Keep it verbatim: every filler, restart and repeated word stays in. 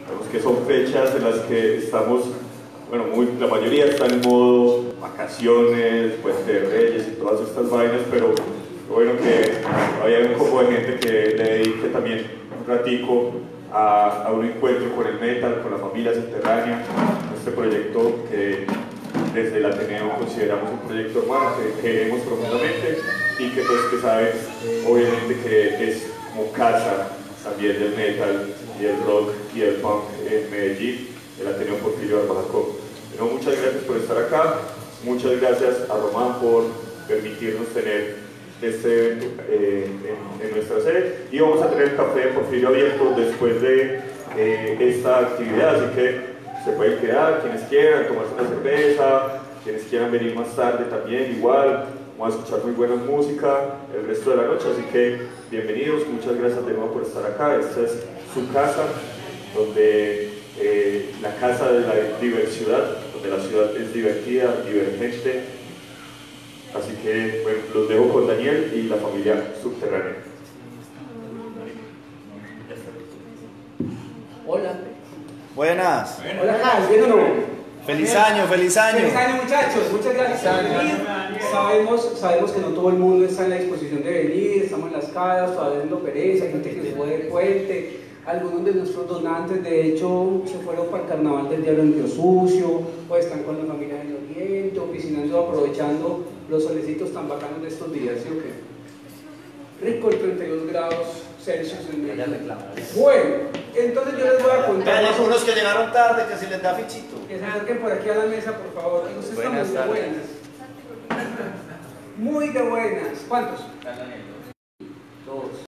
Vemos que son fechas en las que estamos, bueno, muy, la mayoría está en modo vacaciones, Puente de Reyes y todas estas vainas, pero bueno que había un poco de gente que le dedique también un ratico a, a un encuentro con el metal, con la familia subterránea, este proyecto que desde el Ateneo consideramos un proyecto hermano que queremos profundamente y que pues que saben obviamente que es como casa también del metal y el rock y el punk en Medellín, el Ateneo Porfirio Arbajacó. Bueno, muchas gracias por estar acá, muchas gracias a Román por permitirnos tener este evento eh, en, en nuestra sede y vamos a tener el café de Porfirio abierto después de eh, esta actividad, así que se pueden quedar quienes quieran, tomarse una cerveza, quienes quieran venir más tarde también igual, vamos a escuchar muy buena música el resto de la noche, así que bienvenidos, muchas gracias de nuevo por estar acá, esta es su casa, donde eh, la casa de la diversidad, donde la ciudad es divertida, divergente, así que bueno, los dejo con Daniel y la familia subterránea. Hola. Buenas. Hola, Carlos, ¿bien o no? Feliz año, feliz año. Feliz año, muchachos. Muchas gracias por venir. Sabemos, sabemos que no todo el mundo está en la disposición de venir, estamos en las casas, todavía haciendo pereza, hay gente que se fue de puente. Algunos de nuestros donantes, de hecho, se fueron para el carnaval del diablo en Río Sucio, o están con la familia en el oriente, o piscinando, aprovechando los solecitos tan bacanos de estos días, ¿sí o qué? Rico el treinta y dos grados Celsius en Medellín. Bueno, entonces yo les voy a contar. Hay unos que llegaron tarde, que si les da fichito. Que se acerquen por aquí a la mesa, por favor. Ustedes están muy de buenas. Muy de buenas. ¿Cuántos? Dos.